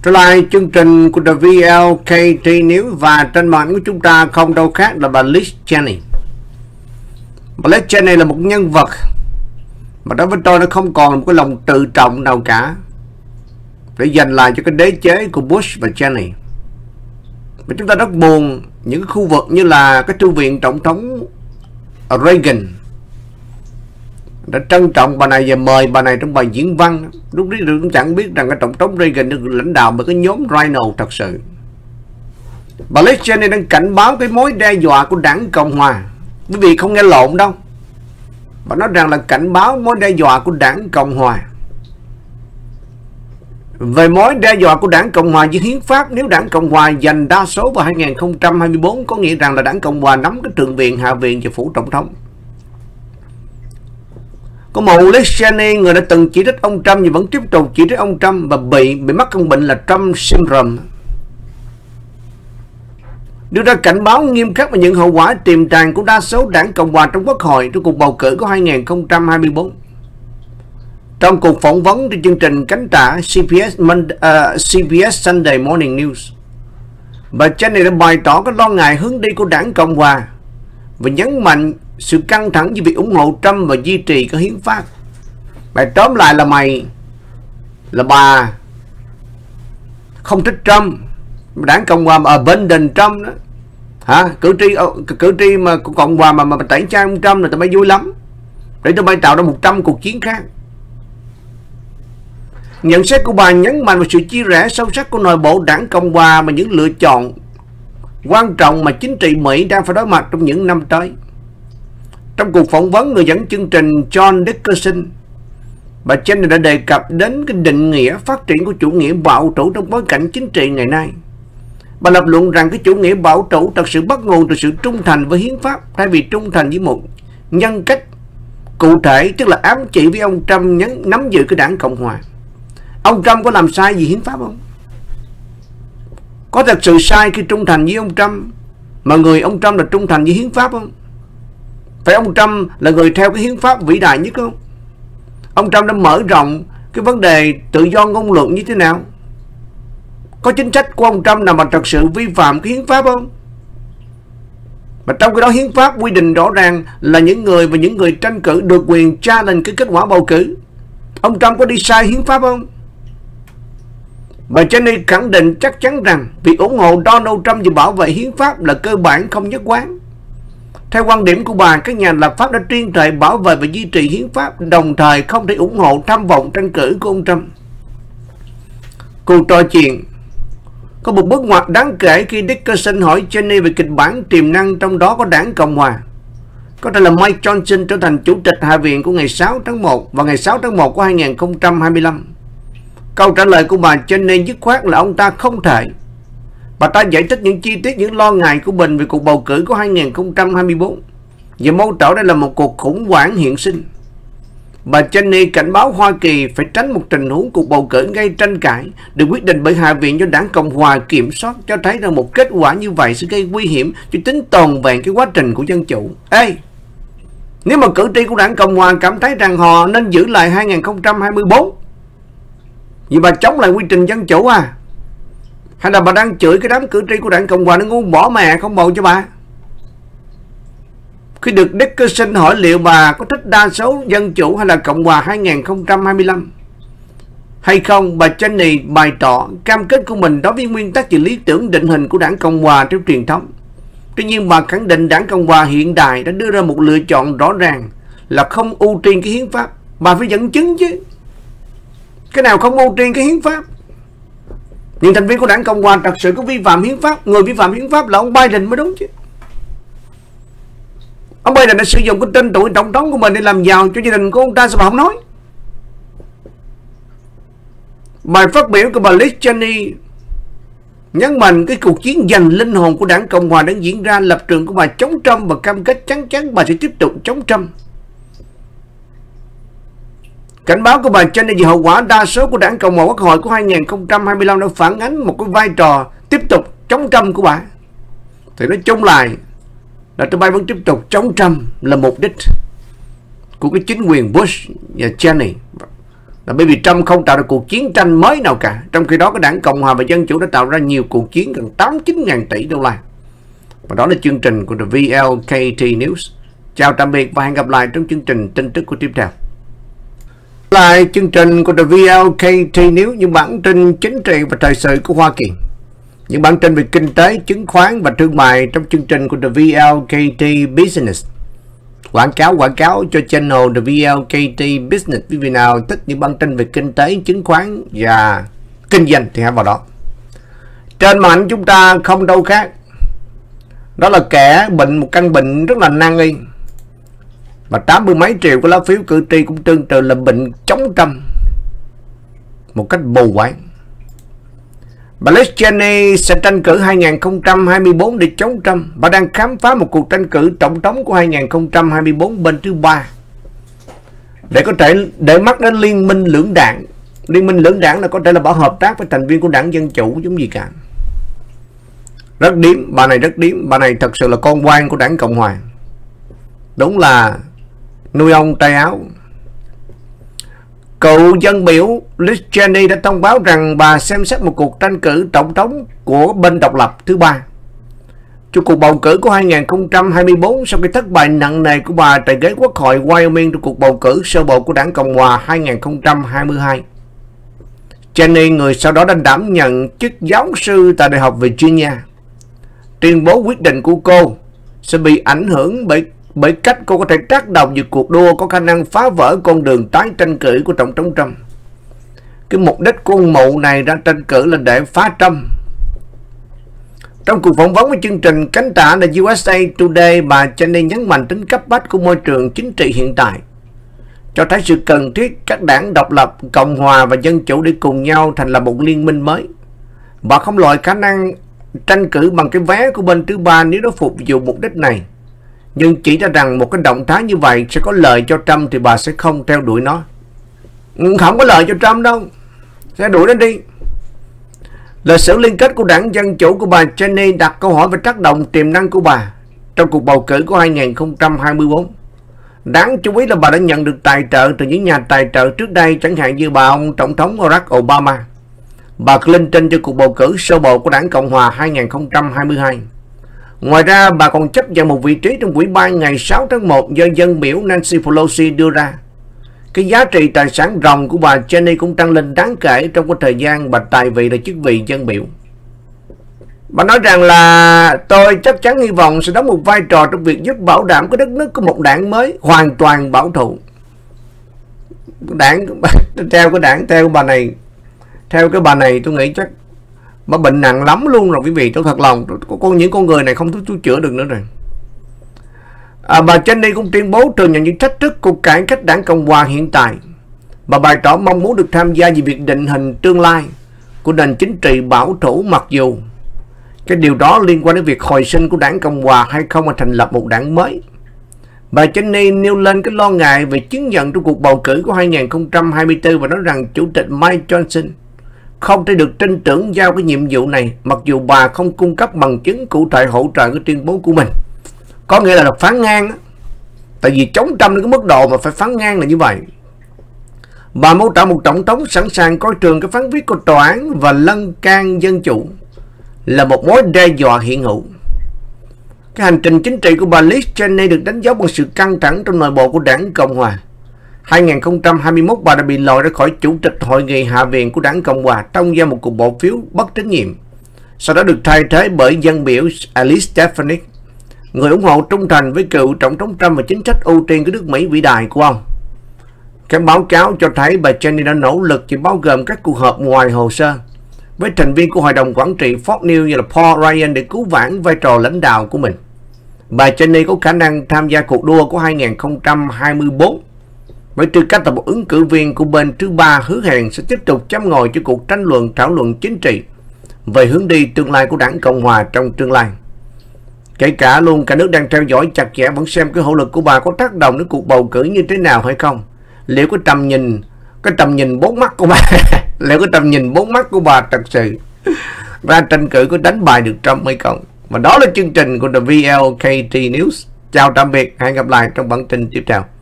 Trở lại chương trình của The VLKT News, và trên màn của chúng ta không đâu khác là bà Liz Cheney. Bà Liz Cheney là một nhân vật mà đối với tôi nó không còn một cái lòng tự trọng nào cả để dành lại cho cái đế chế của Bush và Cheney. Và chúng ta rất buồn những cái khu vực như là cái thư viện tổng thống Reagan đã trân trọng bà này và mời bà này trong bài diễn văn. Lúc đó cũng chẳng biết rằng cái tổng thống Reagan được lãnh đạo bởi cái nhóm Rhino thật sự. Bà Liz Cheney đang cảnh báo cái mối đe dọa của đảng Cộng Hòa. Quý vị không nghe lộn đâu. Bà nói rằng là cảnh báo mối đe dọa của đảng Cộng Hòa. Về mối đe dọa của đảng Cộng Hòa với hiến pháp, nếu đảng Cộng Hòa giành đa số vào 2024, có nghĩa rằng là đảng Cộng Hòa nắm cái thượng viện, hạ viện và phủ tổng thống. Có một Liz Cheney, người đã từng chỉ trích ông Trump và vẫn tiếp tục chỉ trích ông Trump và bị mắc căn bệnh là Trump syndrome, đưa ra cảnh báo nghiêm khắc về những hậu quả tiềm tàng của đa số đảng Cộng Hòa trong Quốc hội trong cuộc bầu cử của 2024. Trong cuộc phỏng vấn trên chương trình cánh tả CBS Sunday Morning News, bà Cheney đã bày tỏ cái lo ngại hướng đi của đảng Cộng Hòa và nhấn mạnh sự căng thẳng với việc ủng hộ Trump và duy trì cái hiến pháp. Bài tóm lại là bà không thích Trump, đảng Cộng Hòa mà ở bên đền Trump đó. Cử tri mà của Cộng Hòa mà tẩy chay ông Trump là tụi bay vui lắm, để tụi bay tạo ra 100 cuộc chiến khác. Nhận xét của bà nhấn mạnh vào sự chia rẽ sâu sắc của nội bộ đảng Cộng Hòa và những lựa chọn quan trọng mà chính trị Mỹ đang phải đối mặt trong những năm tới. Trong cuộc phỏng vấn người dẫn chương trình John Dickerson, bà Cheney đã đề cập đến cái định nghĩa phát triển của chủ nghĩa bảo thủ trong bối cảnh chính trị ngày nay. Bà lập luận rằng cái chủ nghĩa bảo thủ thật sự bắt nguồn từ sự trung thành với hiến pháp thay vì trung thành với một nhân cách cụ thể, tức là ám chỉ với ông Trump nắm giữ cái đảng Cộng Hòa. Ông Trump có làm sai gì hiến pháp không? Có thật sự sai khi trung thành với ông Trump mà người ông Trump là trung thành với hiến pháp không? Phải ông Trump là người theo cái hiến pháp vĩ đại nhất không? Ông Trump đã mở rộng cái vấn đề tự do ngôn luận như thế nào? Có chính sách của ông Trump nào mà thật sự vi phạm cái hiến pháp không? Mà trong cái đó hiến pháp quy định rõ ràng là những người tranh cử được quyền challenge cái kết quả bầu cử. Ông Trump có đi sai hiến pháp không? Bà Cheney khẳng định chắc chắn rằng việc ủng hộ Donald Trump và bảo vệ hiến pháp là cơ bản không nhất quán. Theo quan điểm của bà, các nhà lập pháp đã tuyên thệ bảo vệ và duy trì hiến pháp, đồng thời không thể ủng hộ tham vọng tranh cử của ông Trump. Cuộc trò chuyện có một bước ngoặt đáng kể khi Dickerson hỏi Cheney về kịch bản tiềm năng trong đó có đảng Cộng Hòa. Có thể là Mike Johnson trở thành chủ tịch Hạ viện của ngày 6 tháng 1 và ngày 6 tháng 1 của 2025. Câu trả lời của bà Cheney dứt khoát là ông ta không thể. Bà ta giải thích những chi tiết, những lo ngại của mình về cuộc bầu cử của 2024 và mô tả đây là một cuộc khủng hoảng hiện sinh. Bà Cheney cảnh báo Hoa Kỳ phải tránh một tình huống cuộc bầu cử gây tranh cãi được quyết định bởi Hạ viện do đảng Cộng Hòa kiểm soát, cho thấy rằng một kết quả như vậy sẽ gây nguy hiểm cho tính toàn vẹn cái quá trình của dân chủ. Nếu mà cử tri của đảng Cộng Hòa cảm thấy rằng họ nên giữ lại 2024, vậy bà chống lại quy trình dân chủ à? Hay là bà đang chửi cái đám cử tri của đảng Cộng Hòa nó ngu bỏ mẹ không bầu cho bà? Khi được Dickerson hỏi liệu bà có thích đa số dân chủ hay là Cộng Hòa 2025 hay không, bà Cheney bày tỏ cam kết của mình đối với nguyên tắc và lý tưởng định hình của đảng Cộng Hòa theo truyền thống. Tuy nhiên bà khẳng định đảng Cộng Hòa hiện đại đã đưa ra một lựa chọn rõ ràng là không ưu tiên cái hiến pháp. Bà phải dẫn chứng chứ. Cái nào không ưu tiên cái hiến pháp? Những thành viên của đảng Cộng Hòa thật sự có vi phạm hiến pháp. Người vi phạm hiến pháp là ông Biden mới đúng chứ. Ông Biden đã sử dụng cái tên tuổi tổng thống của mình để làm giàu cho gia đình của ông ta, sao bà không nói? Bài phát biểu của bà Liz Cheney nhấn mạnh cái cuộc chiến giành linh hồn của đảng Cộng Hòa đang diễn ra. Lập trường của bà chống Trump và cam kết chắc chắn bà sẽ tiếp tục chống Trump. Cảnh báo của bà Cheney về hậu quả đa số của đảng Cộng hòa Quốc hội của 2025 đã phản ánh một cái vai trò tiếp tục chống Trump của bà. Thì nói chung lại là tụi bay vẫn tiếp tục chống Trump là mục đích của cái chính quyền Bush và Cheney. là bởi vì Trump không tạo được cuộc chiến tranh mới nào cả. Trong khi đó cái đảng Cộng hòa và Dân chủ đã tạo ra nhiều cuộc chiến gần 8-9 ngàn tỷ đô la. Và đó là chương trình của The VLKT News. Chào tạm biệt và hẹn gặp lại trong chương trình tin tức của tiếp theo. Lại chương trình của The VLKT News, những bản tin chính trị và thời sự của Hoa Kỳ. Những bản tin về kinh tế, chứng khoán và thương mại trong chương trình của The VLKT Business. Quảng cáo cho channel The VLKT Business. Quý vị nào thích những bản tin về kinh tế, chứng khoán và kinh doanh thì hãy vào đó. Trên màn ảnh chúng ta không đâu khác, đó là kẻ bệnh một căn bệnh rất là nan y, và 80 mấy triệu của lá phiếu cử tri cũng tương tự là bệnh chống Trump một cách mù quáng. Bà Liz Cheney sẽ tranh cử 2024 để chống Trump. Bà đang khám phá một cuộc tranh cử tổng thống của 2024 bên thứ ba để có thể để mắt đến liên minh lưỡng đảng. Liên minh lưỡng đảng là có thể là bà hợp tác với thành viên của đảng Dân Chủ giống gì cả. Rất điếm, bà này rất điếm. Bà này thật sự là con quan của đảng Cộng Hòa. Đúng là nuôi ông tay áo. Cựu dân biểu Liz Cheney đã thông báo rằng bà xem xét một cuộc tranh cử tổng thống của bên độc lập thứ ba cho cuộc bầu cử của 2024 sau khi thất bại nặng nề của bà tại ghế Quốc hội Wyoming trong cuộc bầu cử sơ bộ của đảng Cộng hòa 2022. Cheney, người sau đó đã đảm nhận chức giáo sư tại Đại học Virginia, tuyên bố quyết định của cô sẽ bị ảnh hưởng bởi cách cô có thể tác động vào cuộc đua có khả năng phá vỡ con đường tái tranh cử của Tổng thống Trump. Cái mục đích của ông mụ này ra tranh cử là để phá Trump. Trong cuộc phỏng vấn với chương trình cánh tả là USA Today, bà Cheney nhấn mạnh tính cấp bách của môi trường chính trị hiện tại, cho thấy sự cần thiết các đảng độc lập, Cộng hòa và Dân chủ để cùng nhau thành lập một liên minh mới. Bà không loại khả năng tranh cử bằng cái vé của bên thứ ba nếu nó phục vụ mục đích này, nhưng chỉ ra rằng một cái động thái như vậy sẽ có lợi cho Trump thì bà sẽ không theo đuổi nó. Không có lợi cho Trump đâu, sẽ đuổi nó đi. Lịch sử liên kết của đảng Dân chủ của bà Cheney đặt câu hỏi về tác động tiềm năng của bà trong cuộc bầu cử của 2024. Đáng chú ý là bà đã nhận được tài trợ từ những nhà tài trợ trước đây, chẳng hạn như bà ông Tổng thống Barack Obama, bà Clinton cho cuộc bầu cử sơ bộ của đảng Cộng hòa 2022. Ngoài ra, bà còn chấp nhận một vị trí trong ủy ban ngày 6 tháng 1 do dân biểu Nancy Pelosi đưa ra. Cái giá trị tài sản ròng của bà Cheney cũng tăng lên đáng kể trong cái thời gian bà tại vị là chức vị dân biểu. Bà nói rằng là tôi chắc chắn hy vọng sẽ đóng một vai trò trong việc giúp bảo đảm cái đất nước có một đảng mới hoàn toàn bảo thủ. Theo cái bà này tôi nghĩ chắc bà bệnh nặng lắm luôn rồi quý vị. Tôi thật lòng, những con người này không tôi chữa được nữa rồi. Bà Cheney cũng tuyên bố thừa nhận những thách thức của cải cách đảng Cộng hòa hiện tại. Bà bày tỏ mong muốn được tham gia vào việc định hình tương lai của nền chính trị bảo thủ, mặc dù cái điều đó liên quan đến việc hồi sinh của đảng Cộng hòa hay không mà thành lập một đảng mới. Bà Cheney nêu lên cái lo ngại về chứng nhận trong cuộc bầu cử của 2024 và nói rằng Chủ tịch Mike Johnson không thể được tin tưởng giao cái nhiệm vụ này, mặc dù bà không cung cấp bằng chứng cụ thể hỗ trợ cái tuyên bố của mình. Có nghĩa là phán ngang đó. Tại vì chống Trump đến cái mức độ mà phải phán ngang là như vậy. Bà mô tả một tổng thống sẵn sàng coi thường cái phán quyết của tòa án và lân can dân chủ là một mối đe dọa hiện hữu. Cái hành trình chính trị của bà Liz Cheney được đánh dấu bằng sự căng thẳng trong nội bộ của đảng Cộng hòa. 2021, bà đã bị loại ra khỏi chủ tịch hội nghị hạ viện của đảng Cộng hòa thông qua một cuộc bỏ phiếu bất tín nhiệm, sau đó được thay thế bởi dân biểu Elise Stefanik, người ủng hộ trung thành với cựu tổng thống Trump và chính sách ưu tiên của nước Mỹ vĩ đại của ông. Các báo cáo cho thấy bà Cheney đã nỗ lực chỉ bao gồm các cuộc họp ngoài hồ sơ với thành viên của hội đồng quản trị Fox News như là Paul Ryan để cứu vãn vai trò lãnh đạo của mình. Bà Cheney có khả năng tham gia cuộc đua của 2024 với tư cách là một ứng cử viên của bên thứ ba, hứa hẹn sẽ tiếp tục châm ngòi cho cuộc tranh luận thảo luận chính trị về hướng đi tương lai của đảng Cộng hòa trong tương lai. Kể cả luôn cả nước đang theo dõi chặt chẽ vẫn xem cái hậu lực của bà có tác động đến cuộc bầu cử như thế nào hay không. Liệu cái tầm nhìn bốn mắt của bà liệu cái tầm nhìn bốn mắt của bà thật sự ra tranh cử có đánh bại được Trump hay không. Và đó là chương trình của The VLKT News. Chào tạm biệt, hẹn gặp lại trong bản tin tiếp theo.